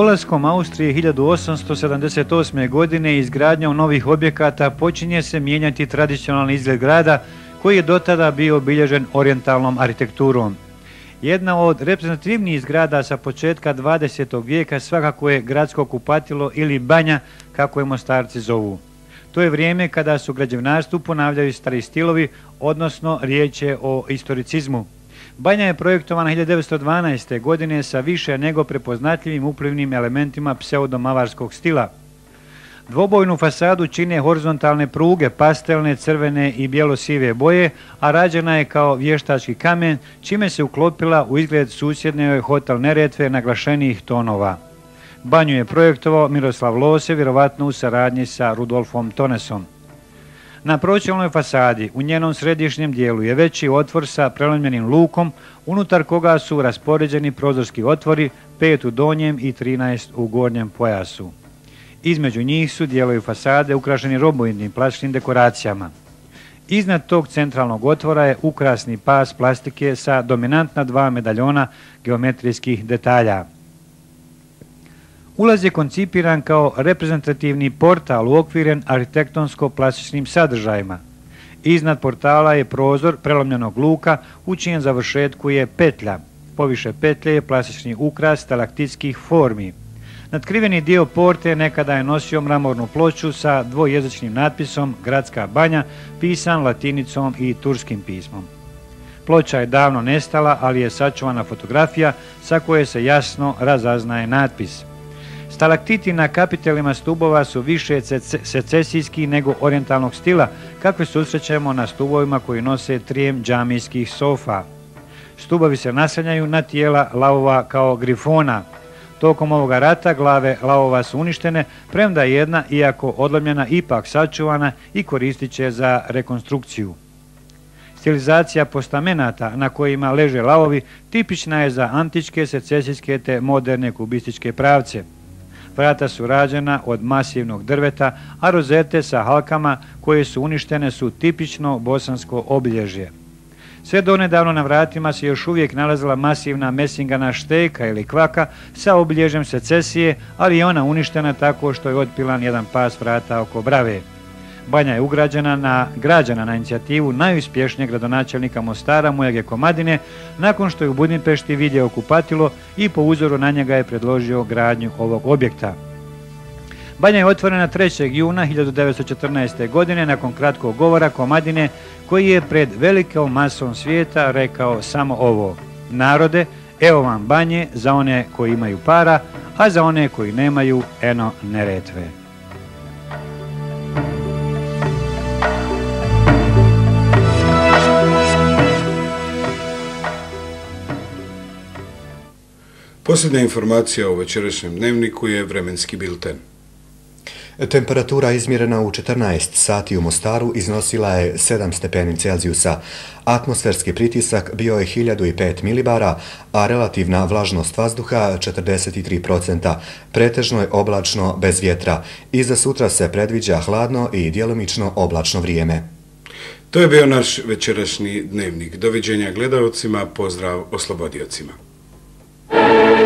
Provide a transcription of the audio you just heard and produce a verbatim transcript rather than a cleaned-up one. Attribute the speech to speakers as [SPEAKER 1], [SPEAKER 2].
[SPEAKER 1] dolaskom Austrije hiljadu osamsto sedamdeset osme. godine i izgradnjom novih objekata počinje se mijenjati tradicionalni izgled grada koji je dotada bio obilježen orijentalnom arhitekturom. Jedna od reprezentativnijih zgrada sa početka dvadesetog vijeka svakako je gradsko kupatilo ili banja, kako je Mostarci zovu. To je vrijeme kada su građevinarstvu ponavljaju stari stilovi, odnosno riječ je o historicizmu. Banja je projektovana hiljadu devetsto dvanaeste. godine sa više nego prepoznatljivim uplivnim elementima pseudomavarskog stila. Dvobojnu fasadu čine horizontalne pruge, pastelne, crvene i bijelo-sive boje, a rađena je kao vještački kamen, čime se uklopila u izgled susjedne hotel Neretve naglašenijih tonova. Banju je projektovao Miroslav Lose, vjerovatno u saradnji sa Rudolfom Tonesom. Na pročelnoj fasadi, u njenom središnjem dijelu, je veći otvor sa prelomljenim lukom, unutar koga su raspoređeni prozorski otvori, pet u donjem i trinaest u gornjem pojasu. Između njih su dijelovi fasade ukrašeni roboidnim plastičnim dekoracijama. Iznad tog centralnog otvora je ukrasni pas plastike sa dominantna dva medaljona geometrijskih detalja. Ulaz je koncipiran kao reprezentativni portal uokviren arhitektonsko-plastičnim sadržajima. Iznad portala je prozor prelomljenog luka u čijem završetku je petlja. Poviše petlje je plastični ukras stalaktitskih formi. Natkriveni dio porte nekada je nosio mramornu ploču sa dvojezičnim natpisom Gradska banja, pisan latinicom i turskim pismom. Ploča je davno nestala, ali je sačuvana fotografija sa koje se jasno razaznaje natpis. Stalaktiti na kapitelima stubova su više secesijski nego orijentalnog stila, kakve susrećemo na stubovima koji nose trijem džamijskih sofa. Stubovi se naslanjaju na tijela lavova kao grifona. Tokom ovoga rata glave lavova su uništene, premda je jedna, iako odlomljena, ipak sačuvana i koristit će za rekonstrukciju. Stilizacija postamenata na kojima leže lavovi tipična je za antičke, secesijske te moderne kubističke pravce. Vrata su rađena od masivnog drveta, a rozete sa halkama koje su uništene su tipično bosansko obilježje. Sve donedavno na vratima se još uvijek nalazila masivna mesingana šteka ili kvaka sa obilježjem secesije, ali je ona uništena tako što je otpilan jedan pas vrata oko brave. Banja je ugrađena na, građana na inicijativu najuspješnijeg gradonačelnika Mostara Mujage Komadine, nakon što je u Budimpešti vidio kupatilo i po uzoru na njega je predložio gradnju ovog objekta. Banja je otvorena trećeg juna hiljadu devetsto četrnaeste. godine nakon kratkog govora Komadine koji je pred velikom masom svijeta rekao samo ovo: narode, evo vam banje za one koji imaju para, a za one koji nemaju, eno Neretve.
[SPEAKER 2] Posljednja informacija o večerašnjem dnevniku je vremenski bilten.
[SPEAKER 3] Temperatura izmjerena u četrnaest sati u Mostaru iznosila je sedam stepeni Celzijusa. Atmosferski pritisak bio je hiljadu pet milibara, a relativna vlažnost vazduha četrdeset tri posto. Pretežno je oblačno bez vjetra. I za sutra se predviđa hladno i djelomično oblačno vrijeme.
[SPEAKER 2] To je bio naš večerašnji dnevnik. Doviđenja gledaocima, pozdrav oslobodiocima.